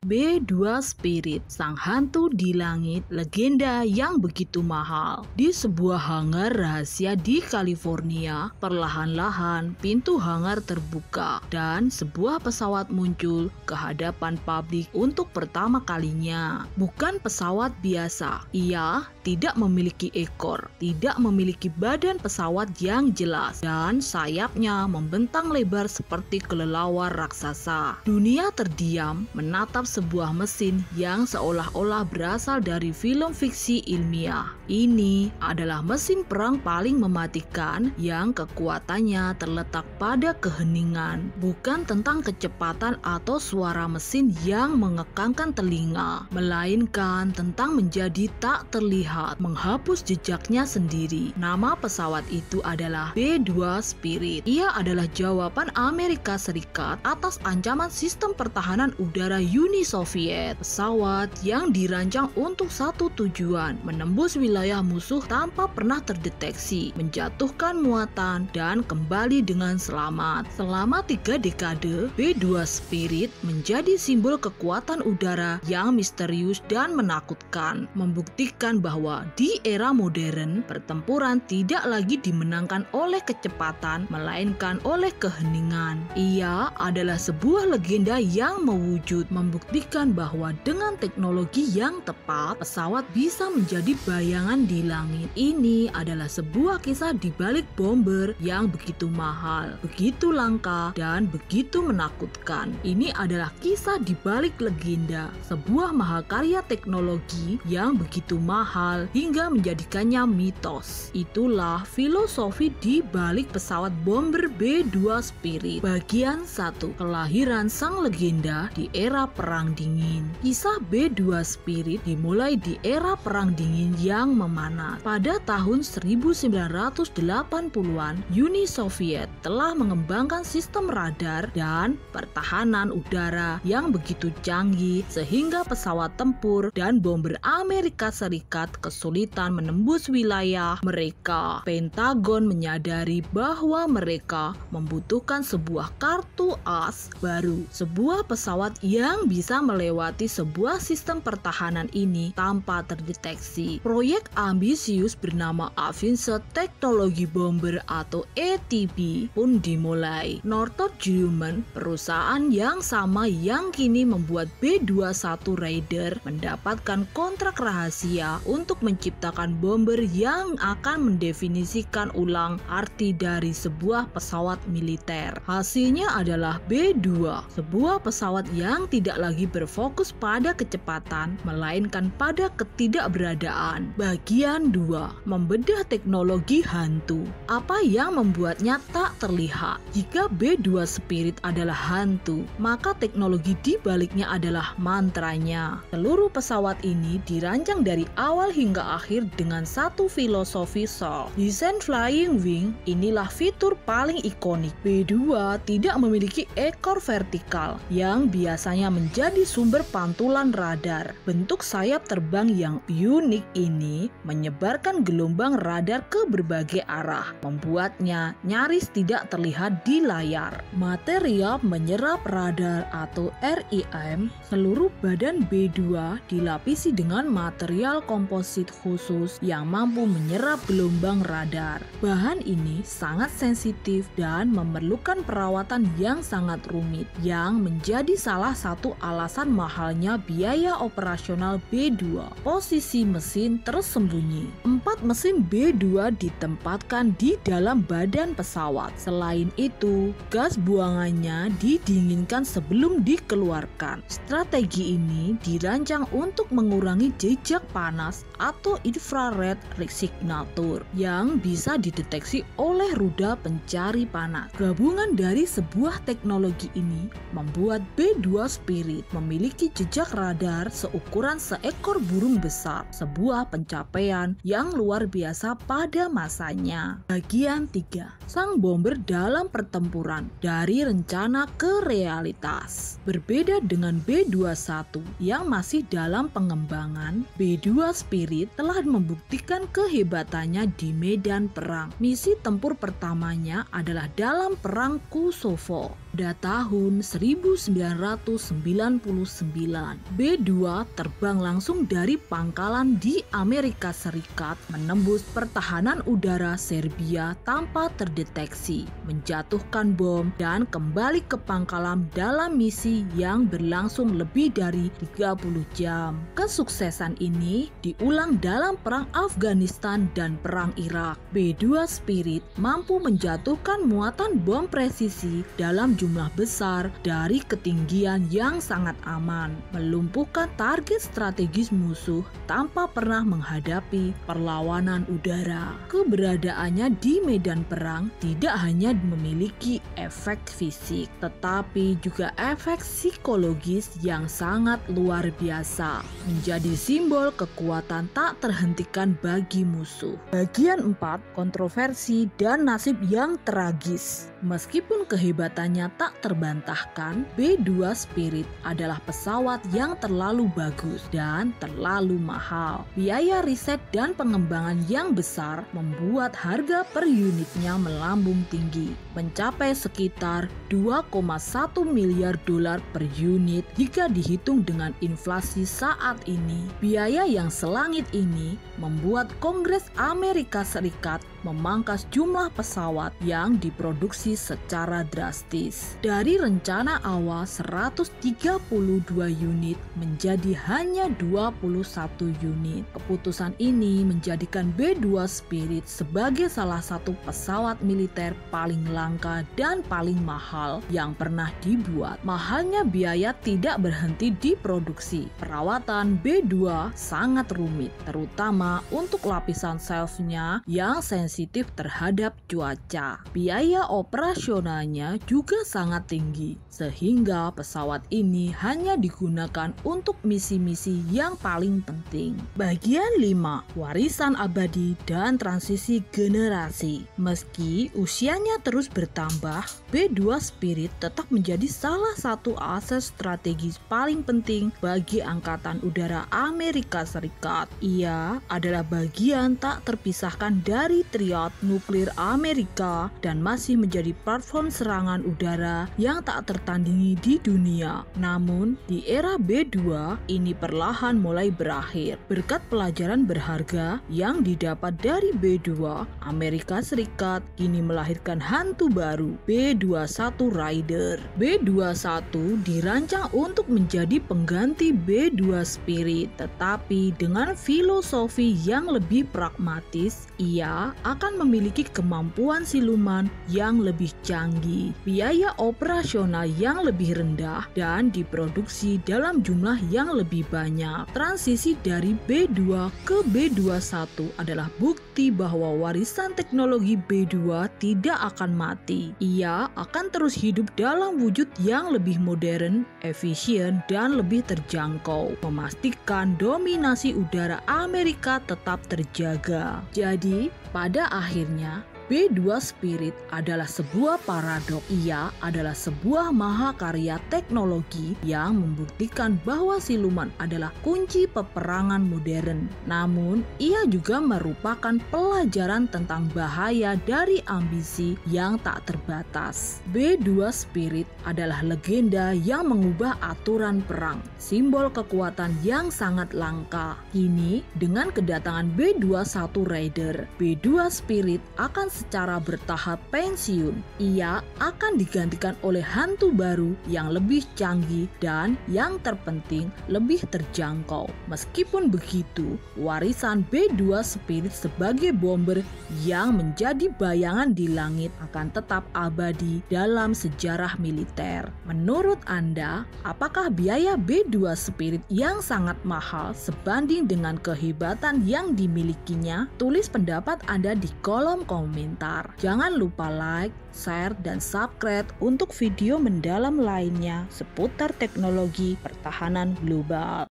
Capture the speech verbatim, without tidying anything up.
B dua Spirit, sang hantu di langit, legenda yang begitu mahal. Di sebuah hangar rahasia di California, perlahan-lahan pintu hangar terbuka dan sebuah pesawat muncul ke hadapan publik untuk pertama kalinya. Bukan pesawat biasa, ia tidak memiliki ekor, tidak memiliki badan pesawat yang jelas, dan sayapnya membentang lebar seperti kelelawar raksasa. Dunia terdiam menatap sebuah mesin yang seolah-olah berasal dari film fiksi ilmiah. Ini adalah mesin perang paling mematikan yang kekuatannya terletak pada keheningan, bukan tentang kecepatan atau suara mesin yang mengekangkan telinga, melainkan tentang menjadi tak terlihat, menghapus jejaknya sendiri. Nama pesawat itu adalah B dua Spirit. Ia adalah jawaban Amerika Serikat atas ancaman sistem pertahanan udara Uni Soviet. Pesawat yang dirancang untuk satu tujuan, menembus wilayah musuh tanpa pernah terdeteksi, menjatuhkan muatan, dan kembali dengan selamat. Selama tiga dekade, B dua Spirit menjadi simbol kekuatan udara yang misterius dan menakutkan, membuktikan bahwa di era modern, pertempuran tidak lagi dimenangkan oleh kecepatan, melainkan oleh keheningan. Ia adalah sebuah legenda yang mewujud, membuktikan bahwa dengan teknologi yang tepat, pesawat bisa menjadi bayangan di langit. Ini adalah sebuah kisah di balik bomber yang begitu mahal, begitu langka, dan begitu menakutkan. Ini adalah kisah di balik legenda, sebuah mahakarya teknologi yang begitu mahal hingga menjadikannya mitos. Itulah filosofi di balik pesawat bomber B dua Spirit. Bagian satu. Kelahiran sang legenda di era Perang Dingin. Kisah B dua Spirit dimulai di era Perang Dingin yang memanas. Pada tahun seribu sembilan ratus delapan puluhan, Uni Soviet telah mengembangkan sistem radar dan pertahanan udara yang begitu canggih sehingga pesawat tempur dan bomber Amerika Serikat kesulitan menembus wilayah mereka. Pentagon menyadari bahwa mereka membutuhkan sebuah kartu as baru, sebuah pesawat yang bisa melewati sebuah sistem pertahanan ini tanpa terdeteksi. Proyek ambisius bernama Advanced Technology Bomber atau A T B pun dimulai. Northrop Grumman, perusahaan yang sama yang kini membuat B dua puluh satu Raider, mendapatkan kontrak rahasia untuk menciptakan bomber yang akan mendefinisikan ulang arti dari sebuah pesawat militer. Hasilnya adalah B dua, sebuah pesawat yang tidak lagi berfokus pada kecepatan, melainkan pada ketidakberadaan. Bagian dua. Membedah teknologi hantu. Apa yang membuatnya tak terlihat? Jika B dua Spirit adalah hantu, maka teknologi di baliknya adalah mantranya. Seluruh pesawat ini dirancang dari awal hingga akhir dengan satu filosofi soul. Desain flying wing, inilah fitur paling ikonik. B dua tidak memiliki ekor vertikal yang biasanya menjadi sumber pantulan radar. Bentuk sayap terbang yang unik ini menyebarkan gelombang radar ke berbagai arah, membuatnya nyaris tidak terlihat di layar. Material menyerap radar atau R I M, seluruh badan B dua dilapisi dengan material komposit khusus yang mampu menyerap gelombang radar. Bahan ini sangat sensitif dan memerlukan perawatan yang sangat rumit, yang menjadi salah satu alasan mahalnya biaya operasional B dua. Posisi mesin tersembunyi. Empat mesin B dua ditempatkan di dalam badan pesawat. Selain itu, gas buangannya didinginkan sebelum dikeluarkan. Strategi ini dirancang untuk mengurangi jejak panas atau infrared signature yang bisa dideteksi oleh rudal pencari panas. Gabungan dari sebuah teknologi ini membuat B dua Spirit memiliki jejak radar seukuran seekor burung besar, sebuah pencapaian yang luar biasa pada masanya. Bagian tiga. sang bomber dalam pertempuran dari rencana ke realitas. Berbeda dengan B dua puluh satu yang masih dalam pengembangan, B dua Spirit telah membuktikan kehebatannya di medan perang. Misi tempur pertamanya adalah dalam Perang Kosovo pada tahun seribu sembilan ratus sembilan puluh sembilan. B dua terbang langsung dari pangkalan di Amerika Serikat menembus pertahanan udara Serbia tanpa terdeteksi, menjatuhkan bom dan kembali ke pangkalan dalam misi yang berlangsung lebih dari tiga puluh jam. Kesuksesan ini diulang dalam Perang Afghanistan dan Perang Irak. B dua Spirit mampu menjatuhkan muatan bom presisi dalam jumlah besar dari ketinggian yang sangat aman, melumpuhkan target strategis musuh tanpa pernah menghadapi perlawanan udara. Keberadaannya di medan perang tidak hanya memiliki efek fisik, tetapi juga efek psikologis yang sangat luar biasa, menjadi simbol kekuatan tak terhentikan bagi musuh. Bagian empat, kontroversi dan nasib yang tragis. Meskipun kehebatannya tak terbantahkan, B dua Spirit adalah pesawat yang terlalu bagus dan terlalu mahal. Biaya riset dan pengembangan yang besar membuat harga per unitnya melambung tinggi, mencapai sekitar dua koma satu miliar dolar per unit jika dihitung dengan inflasi saat ini. Biaya yang selangit ini membuat Kongres Amerika Serikat memangkas jumlah pesawat yang diproduksi secara drastis. Dari rencana awal seratus tiga puluh dua unit menjadi hanya dua puluh satu unit. Keputusan ini menjadikan B dua Spirit sebagai salah satu pesawat militer paling langka dan paling mahal yang pernah dibuat. Mahalnya biaya tidak berhenti di produksi. Perawatan B dua sangat rumit, terutama untuk lapisan shelf-nya yang sensitif terhadap cuaca. Biaya operasionalnya juga sangat tinggi, sehingga pesawat ini hanya digunakan untuk misi-misi yang paling penting. Bagian lima, warisan abadi dan transisi generasi. Meski usianya terus bertambah, B dua Spirit tetap menjadi salah satu aset strategis paling penting bagi Angkatan Udara Amerika Serikat. Ia adalah bagian tak terpisahkan dari Triad nuklir Amerika dan masih menjadi platform serangan udara yang tak tertandingi di dunia. Namun, di era B dua ini perlahan mulai berakhir. Berkat pelajaran berharga yang didapat dari B dua, Amerika Serikat kini melahirkan hantu baru, B dua puluh satu Raider. B dua puluh satu dirancang untuk menjadi pengganti B dua Spirit, tetapi dengan filosofi yang lebih pragmatis, ia akan memiliki kemampuan siluman yang lebih canggih, biaya operasional yang lebih rendah, dan diproduksi dalam jumlah yang lebih banyak. Transisi dari B dua ke B dua puluh satu adalah bukti bahwa warisan teknologi B dua tidak akan mati. Ia akan terus hidup dalam wujud yang lebih modern, efisien, dan lebih terjangkau, memastikan dominasi udara Amerika tetap terjaga. Jadi, pada akhirnya, B dua Spirit adalah sebuah paradok. Ia adalah sebuah mahakarya teknologi yang membuktikan bahwa siluman adalah kunci peperangan modern. Namun, ia juga merupakan pelajaran tentang bahaya dari ambisi yang tak terbatas. B dua Spirit adalah legenda yang mengubah aturan perang, simbol kekuatan yang sangat langka. Kini, dengan kedatangan B dua puluh satu Raider, B dua Spirit akan secara bertahap pensiun. Ia akan digantikan oleh hantu baru yang lebih canggih dan yang terpenting lebih terjangkau. Meskipun begitu, warisan B dua Spirit sebagai bomber yang menjadi bayangan di langit akan tetap abadi dalam sejarah militer. Menurut Anda, apakah biaya B dua Spirit yang sangat mahal sebanding dengan kehebatan yang dimilikinya? Tulis pendapat Anda di kolom komentar. Jangan lupa like, share, dan subscribe untuk video mendalam lainnya seputar teknologi pertahanan global.